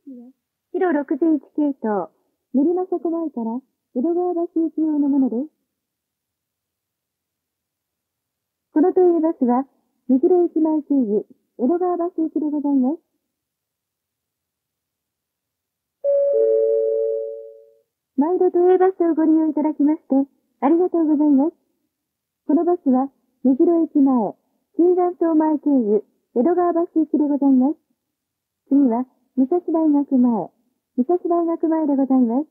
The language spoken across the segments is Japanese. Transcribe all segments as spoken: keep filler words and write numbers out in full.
白ろくじゅういち系統、練馬車庫前から江戸川橋行き用のものです。この都営バスは、目白駅前経由、江戸川橋行きでございます。毎度都営バスをご利用いただきまして、ありがとうございます。このバスは、目白駅前、金山荘前経由、江戸川橋行きでございます。次は、武蔵大学前、武蔵大学前でございます。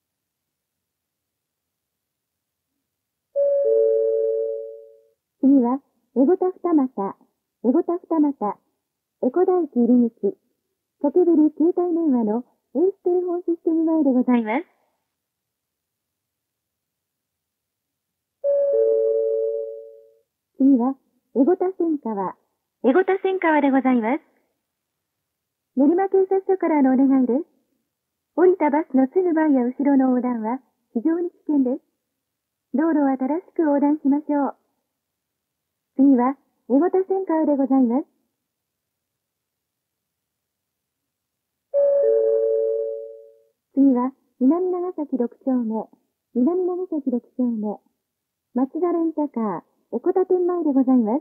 次は、江古田二俣、江古田二俣、江古田駅入口、ポケベル携帯電話のエーステレフォンシステム前でございます。次は、江古田千川、江古田千川でございます。練馬警察署からのお願いです。降りたバスのすぐ前や後ろの横断は非常に危険です。道路は正しく横断しましょう。次は、江古田千川でございます。次は、南長崎ろく丁目、南長崎ろく丁目、松田レンタカー、江古田店前でございます。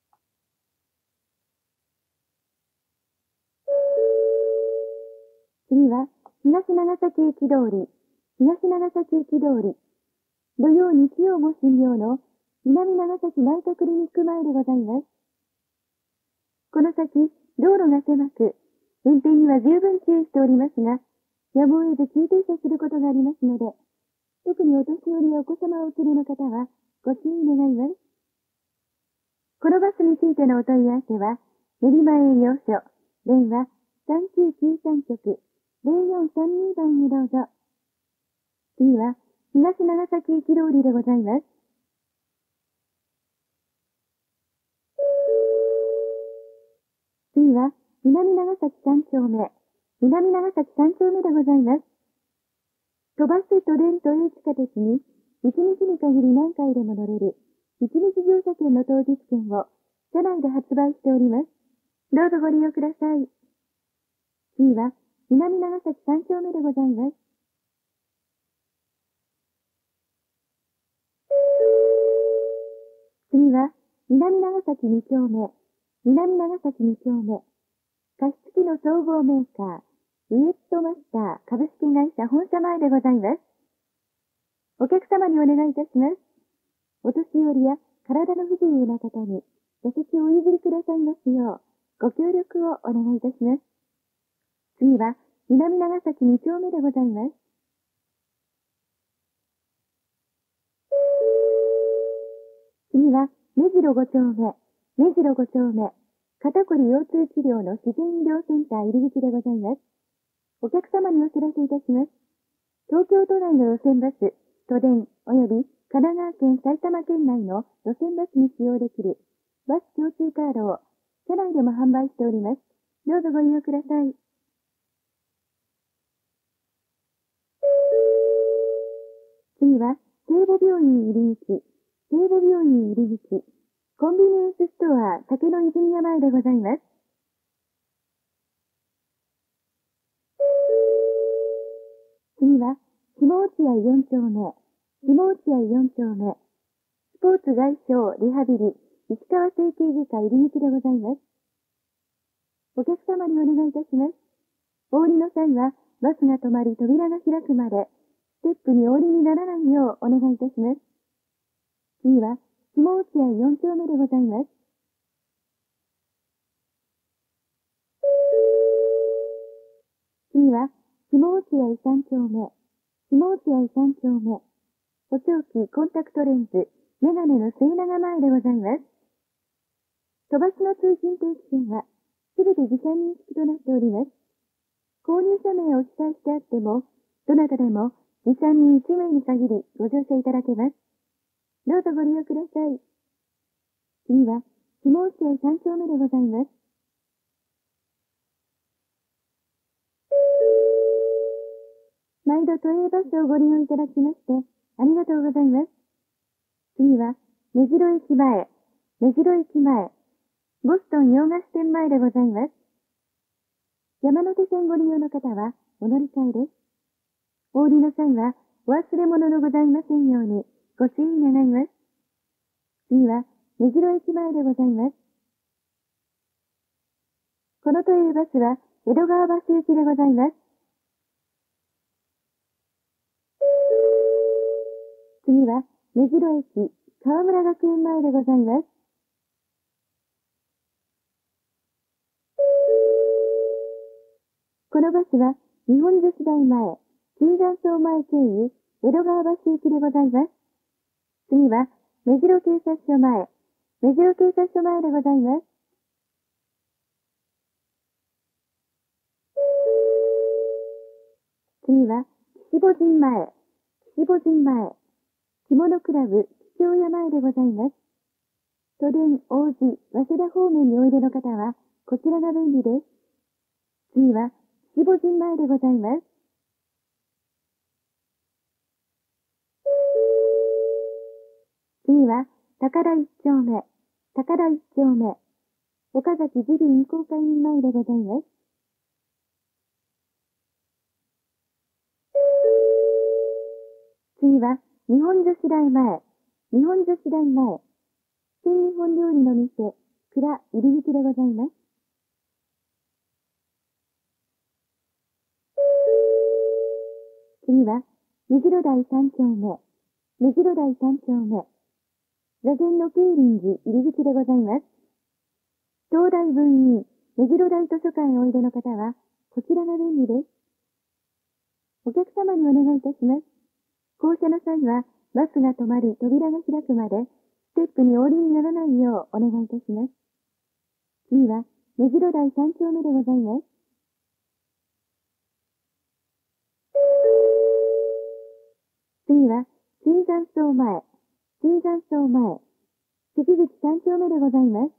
次は、東長崎駅通り、東長崎駅通り、土曜日曜も診療の南長崎内科クリニック前でございます。この先、道路が狭く、運転には十分注意しておりますが、やむを得ず急停車することがありますので、特にお年寄りやお子様をお連れの方は、ご注意願います。このバスについてのお問い合わせは、練馬営業所、電話さんきゅうきゅうさん局、ゼロよんさんに番へどうぞ。次は、東長崎駅通りでございます。次は、南長崎三丁目、南長崎三丁目でございます。都バス都電都営地下鉄に、一日に限り何回でも乗れる、一日乗車券の当日券を、車内で発売しております。どうぞご利用ください。次は、南長崎三丁目でございます。次は、南長崎二丁目、南長崎二丁目、加湿器の総合メーカー、ウエットマスター株式会社本社前でございます。お客様にお願いいたします。お年寄りや体の不自由な方に座席をお譲りくださいますよう、ご協力をお願いいたします。次は、南長崎二丁目でございます。次は、目白五丁目、目白五丁目、肩こり腰痛治療の自然医療センター入り口でございます。お客様にお知らせいたします。東京都内の路線バス、都電及び神奈川県埼玉県内の路線バスに使用できるバス共通カードを車内でも販売しております。どうぞご利用ください。次は、聖母病院入り口、聖母病院入り口、コンビニエンスストア竹の泉屋前でございます。次は、下落合四丁目、下落合四丁目、スポーツ外傷リハビリ、石川整形外科入り口でございます。お客様にお願いいたします。お降りの際は、バスが止まり扉が開くまで、ステップにお降りにならないようお願いいたします。次は、下落合四丁目でございます。次は、下落合三丁目、下落合三丁目、補聴器コンタクトレンズ、メガネの末長前でございます。都バスの通勤定期券は、すべて時間認識となっております。購入者名を記載してあっても、どなたでも持参にいち名に限りご乗車いただけます。どうぞご利用ください。次は、下落合三丁目でございます。毎度都営バスをご利用いただきまして、ありがとうございます。次は、目白駅前、目白駅前、ボストン洋菓子店前でございます。 山手線ご利用の方はお乗り換えです。お降りの際はお忘れ物のございませんようにご注意願います。次は目白駅前でございます。この都営バスは江戸川橋行きでございます。次は目白駅河村学園前でございます。このバスは日本女子大前、椿山荘前経由江戸川橋行きでございます。次は目白警察署前、目白警察署前でございます。次は岸母神前、岸母神前、着物クラブ桔梗屋前でございます。都電王子、早稲田方面においでの方はこちらが便利です。次は岸母神前でございます。次は高田一丁目、高田一丁目、岡崎自民公会員前でございます。次は日本女子大前、日本女子大前、新日本料理の店、蔵入り口でございます。次は目白台三丁目、目白台三丁目、座禅の慶林寺入り口でございます。東大分院、目白台図書館へおいでの方は、こちらが便利です。お客様にお願いいたします。降車の際は、バスが止まり扉が開くまで、ステップにお降りにならないようお願いいたします。次は、目白台三丁目でございます。次は、椿山荘前、椿山荘前、関口三丁目でございます。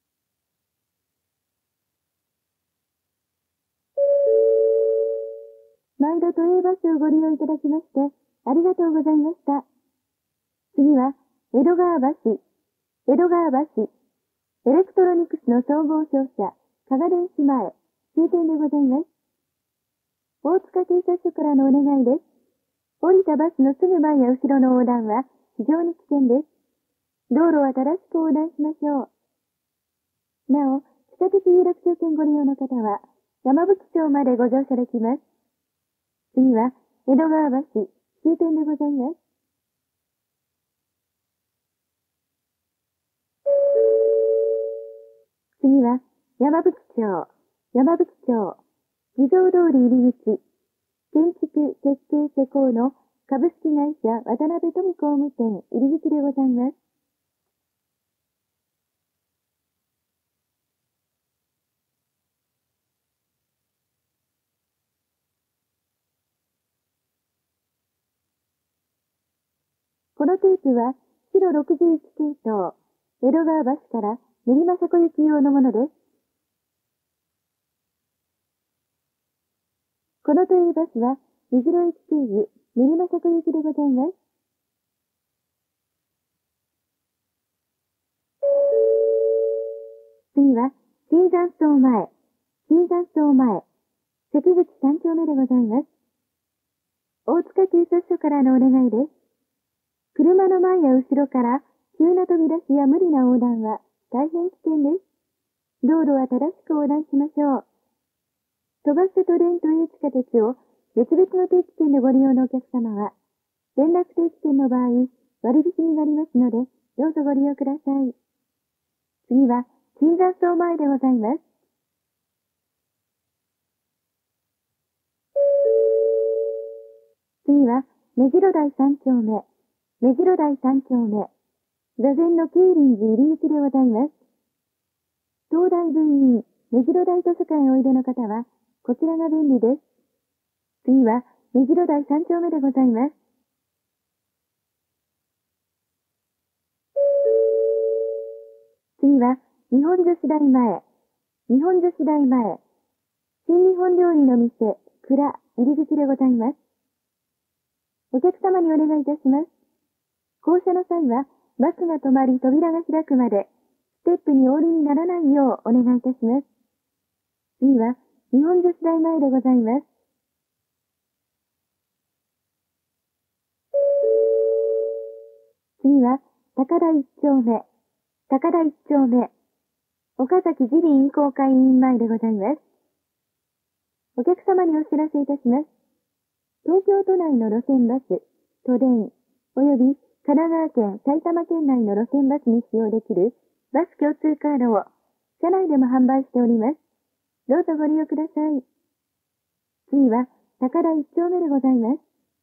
毎度都営バスをご利用いただきまして、ありがとうございました。次は、江戸川橋、江戸川橋、エレクトロニクスの総合商社、加賀電子前、終点でございます。大塚警察署からのお願いです。降りたバスのすぐ前や後ろの横断は非常に危険です。道路は正しく横断しましょう。なお、地下鉄有楽町線ご利用の方は、山吹町までご乗車できます。次は、江戸川橋、終点でございます。次は、山吹町、山吹町、地蔵通り入り口、建築設計施工の株式会社渡辺富工務店入り口でございます。このテープは、白ろくじゅういち系統、江戸川橋から練馬車庫行き用のものです。この都営バスは、目白駅経由、練馬車庫行きでございます。次は、椿山荘前、椿山荘前、関口三丁目でございます。大塚警察署からのお願いです。車の前や後ろから急な飛び出しや無理な横断は大変危険です。道路は正しく横断しましょう。飛ばした都電都営地下鉄を別々の定期券でご利用のお客様は、連絡定期券の場合、割引になりますので、どうぞご利用ください。次は、椿山荘前でございます。次は、目白台三丁目、目白台三丁目、座禅の慶林寺入り口でございます。東大分院、目白台図書館へおいでの方は、こちらが便利です。次は、目白台三丁目でございます。次は、日本女子大前、日本女子大前、新日本料理の店、蔵入り口でございます。お客様にお願いいたします。降車の際は、バスが止まり扉が開くまで、ステップにお降りにならないようお願いいたします。次は、 日本女子大前でございます。次は、高田一丁目、高田一丁目、岡崎耳鼻咽喉科医院前でございます。お客様にお知らせいたします。東京都内の路線バス、都電、および神奈川県、埼玉県内の路線バスに使用できるバス共通カードを車内でも販売しております。どうぞご利用ください。次は、高田一丁目でございます。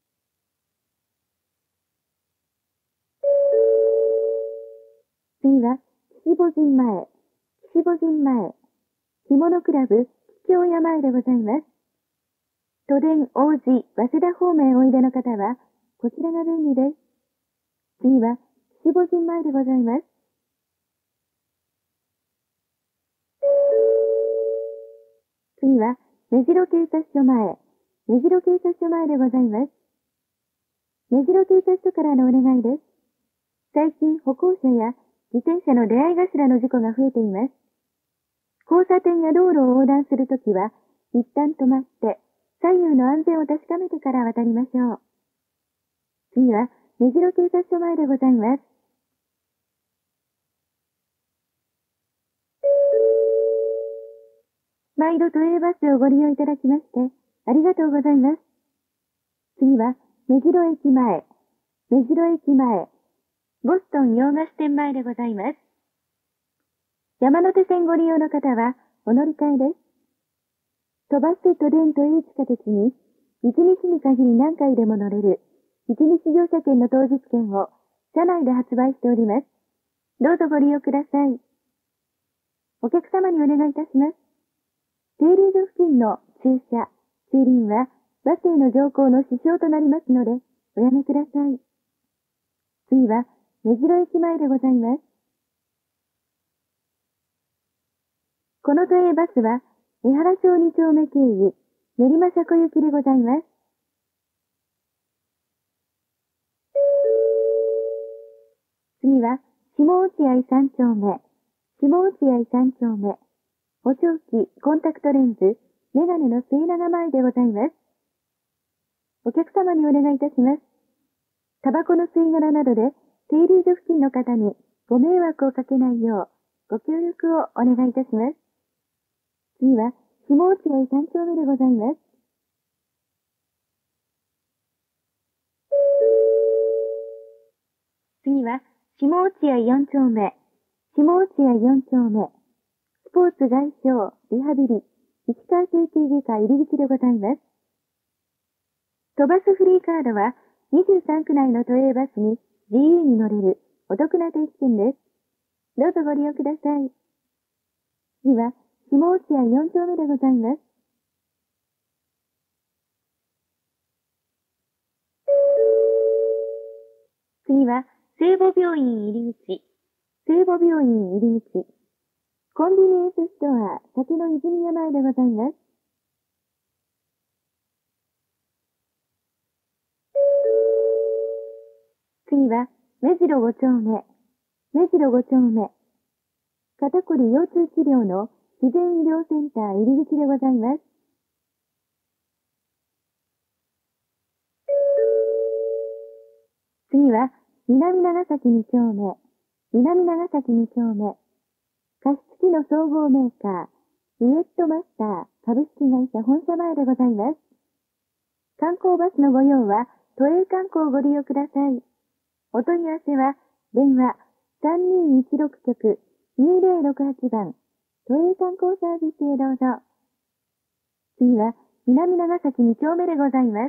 次は、岸母神前、岸母神前、着物クラブ、桔梗屋前でございます。都電王子、早稲田方面おいでの方は、こちらが便利です。次は、岸母神前でございます。次は、目白警察署前、目白警察署前でございます。目白警察署からのお願いです。最近、歩行者や自転車の出会い頭の事故が増えています。交差点や道路を横断するときは、一旦止まって、左右の安全を確かめてから渡りましょう。次は、目白警察署前でございます。毎度都営バスをご利用いただきまして、ありがとうございます。次は、目白駅前、目白駅前、ボストン洋菓子店前でございます。山手線ご利用の方は、お乗り換えです。飛ばせ都電都営地下鉄に、いちにちに限り何回でも乗れる、いちにち乗車券の当日券を、車内で発売しております。どうぞご利用ください。お客様にお願いいたします。停留所付近の駐車、駐輪は、バスへの乗降の支障となりますので、おやめください。次は、目白駅前でございます。この都営バスは、江原町に丁目経由、練馬車庫行きでございます。次は、下落合三丁目、下落合三丁目、補聴器、コンタクトレンズ、メガネの末長前でございます。お客様にお願いいたします。タバコの吸い殻などで、停留所付近の方にご迷惑をかけないよう、ご協力をお願いいたします。次は、下落合三丁目でございます。次は、下落合四丁目、下落合四丁目、スポーツ外傷、リハビリ、石川整形外科入り口でございます。飛ばすフリーカードは、にじゅうさんく内の都営バスに自由に乗れるお得な定期券です。どうぞご利用ください。次は、下落合四丁目でございます。次は、聖母病院入り口、聖母病院入り口、コンビニエンスストア、酒の泉屋前でございます。次は、目白五丁目、目白五丁目、肩こり腰痛治療の自然医療センター入り口でございます。次は、南長崎二丁目、南長崎二丁目、加湿器の総合メーカー、ウエットマスター株式会社本社前でございます。観光バスのご用は、都営観光をご利用ください。お問い合わせは、電話さんにいちろく局にぜろろくはち番、都営観光サービスへどうぞ。次は、南長崎二丁目でございます。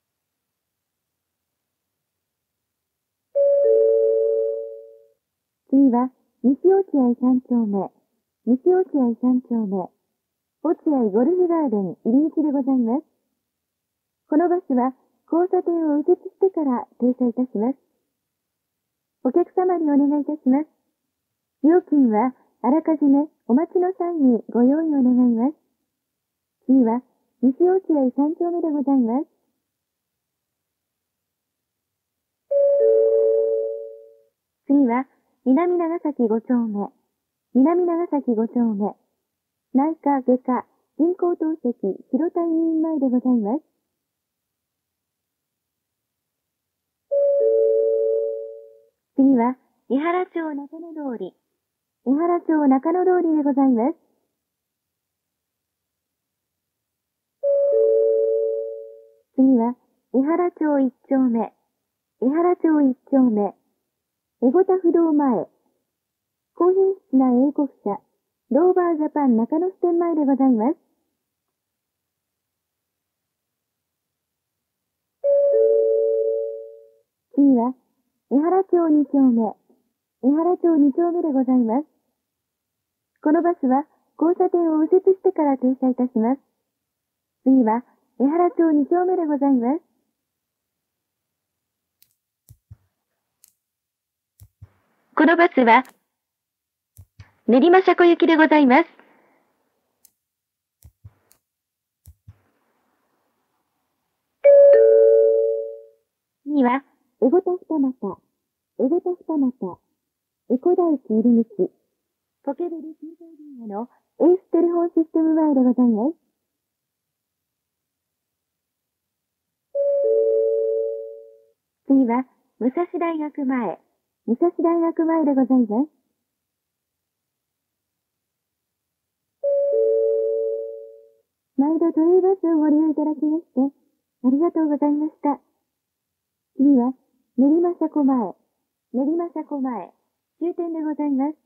次は、西落合三丁目、西落合三丁目、落合ゴルフガーデン入り口でございます。このバスは、交差点を右折してから停車いたします。お客様にお願いいたします。料金は、あらかじめお待ちの際にご用意を願います。次は、西落合三丁目でございます。次は、南長崎五丁目、南長崎五丁目、内科外科人工透析広田医院前でございます。次は、伊原町中野通り。伊原町中野通りでございます。次は、伊原町一丁目。伊原町一丁目。エゴタ不動前。高品質な英国車。ローバージャパン中野支店前でございます。次は、伊原町二丁目。伊原町二丁目でございます。このバスは交差点を右折してから停車いたします。次は、伊原町二丁目でございます。このバスは、練馬車庫行きでございます。次は、エゴタ二股。エゴタ二股。エコ大地入り口。ポケベル携帯電話のエーステレフォンシステム前でございます。次は、武蔵大学前。武蔵大学前でございます。毎度都営バスをご利用いただきまして、ありがとうございました。次は、練馬車庫前。練馬車庫前。終点でございます。